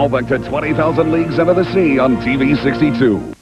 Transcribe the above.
Now back to 20,000 Leagues Under the Sea on TV 62.